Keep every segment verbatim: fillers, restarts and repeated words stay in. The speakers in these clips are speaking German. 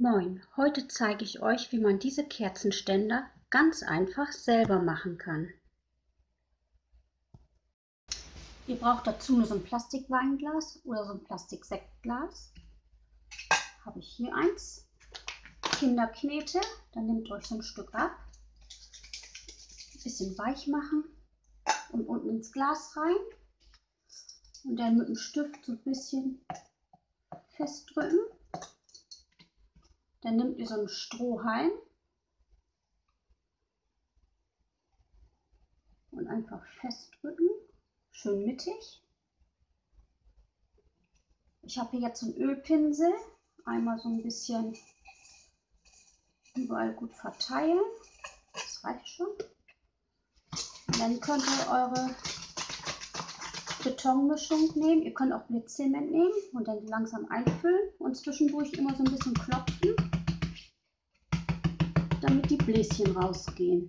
Moin, heute zeige ich euch, wie man diese Kerzenständer ganz einfach selber machen kann. Ihr braucht dazu nur so ein Plastikweinglas oder so ein Plastiksektglas. Habe ich hier eins. Kinderknete, dann nehmt euch so ein Stück ab. Ein bisschen weich machen und unten ins Glas rein. Und dann mit dem Stift so ein bisschen festdrücken. Dann nehmt ihr so einen Strohhalm und einfach festdrücken, schön mittig. Ich habe hier jetzt so einen Ölpinsel, einmal so ein bisschen überall gut verteilen, das reicht schon. Und dann könnt ihr eure Betonmischung nehmen, ihr könnt auch Blitzzement nehmen und dann langsam einfüllen und zwischendurch immer so ein bisschen klopfen, damit die Bläschen rausgehen.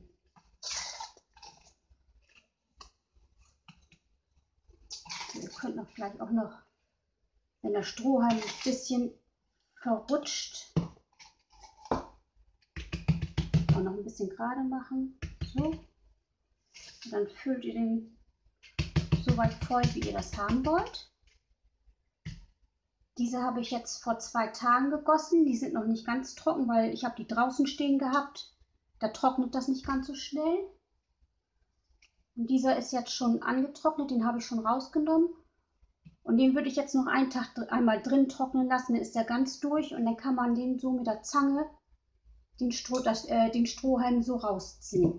Ihr könnt noch gleich auch noch, wenn der Strohhalm ein bisschen verrutscht, auch noch ein bisschen gerade machen. So. Und dann füllt ihr den so weit voll, wie ihr das haben wollt. Diese habe ich jetzt vor zwei Tagen gegossen. Die sind noch nicht ganz trocken, weil ich habe die draußen stehen gehabt. Da trocknet das nicht ganz so schnell. Und dieser ist jetzt schon angetrocknet, den habe ich schon rausgenommen. Und den würde ich jetzt noch einen Tag einmal drin trocknen lassen, dann ist der ganz durch und dann kann man den so mit der Zange, den, Stroh, das, äh, den Strohhalm so rausziehen.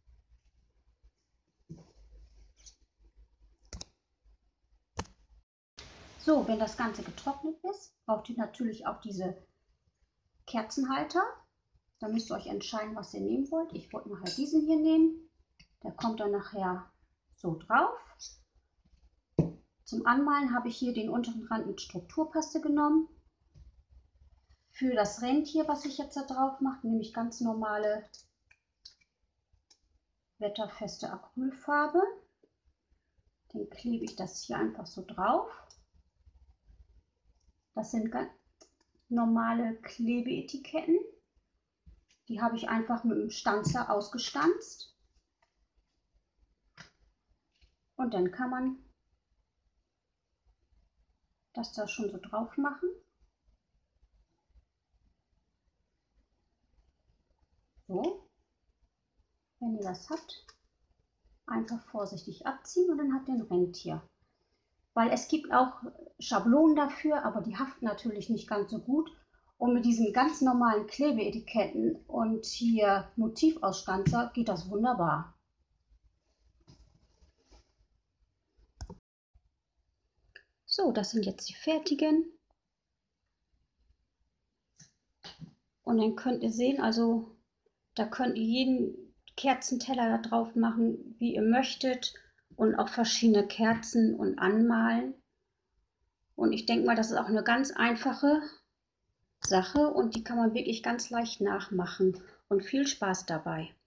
So, wenn das Ganze getrocknet ist, braucht ihr natürlich auch diese Kerzenhalter. Da müsst ihr euch entscheiden, was ihr nehmen wollt. Ich wollte nachher diesen hier nehmen. Der kommt dann nachher so drauf. Zum Anmalen habe ich hier den unteren Rand mit Strukturpaste genommen. Für das Rentier, was ich jetzt da drauf mache, nehme ich ganz normale wetterfeste Acrylfarbe. Dann klebe ich das hier einfach so drauf. Das sind ganz normale Klebeetiketten. Die habe ich einfach mit dem Stanzer ausgestanzt. Und dann kann man das da schon so drauf machen. So. Wenn ihr das habt, einfach vorsichtig abziehen und dann habt ihr ein Rentier. Weil es gibt auch Schablonen dafür, aber die haften natürlich nicht ganz so gut. Und mit diesen ganz normalen Klebeetiketten und hier Motivausstanzer geht das wunderbar. So, das sind jetzt die fertigen. Und dann könnt ihr sehen, also da könnt ihr jeden Kerzenteller da drauf machen, wie ihr möchtet. Und auch verschiedene Kerzen und anmalen. Und ich denke mal, das ist auch eine ganz einfache Sache und die kann man wirklich ganz leicht nachmachen und viel Spaß dabei.